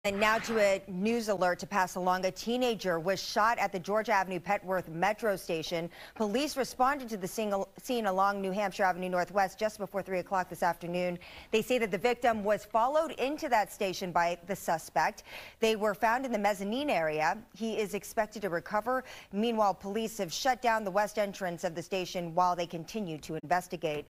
And now to a news alert to pass along. A teenager was shot at the Georgia Avenue Petworth Metro station. Police responded to the scene along New Hampshire Avenue Northwest just before 3 o'clock this afternoon. They say that the victim was followed into that station by the suspect. They were found in the mezzanine area. He is expected to recover. Meanwhile, police have shut down the west entrance of the station while they continue to investigate.